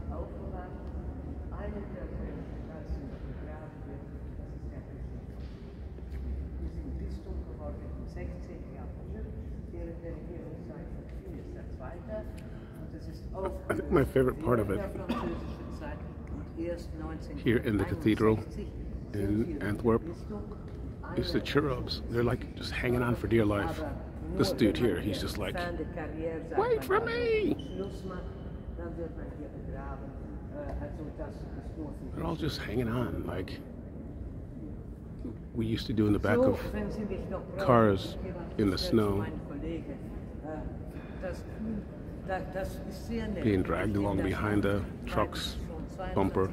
I think my favorite part of it here in the cathedral in Antwerp is the cherubs. They're like just hanging on for dear life. This dude here, he's just like, wait for me! They're all just hanging on like we used to do in the back of cars in the snow, being dragged along behind the truck's bumper.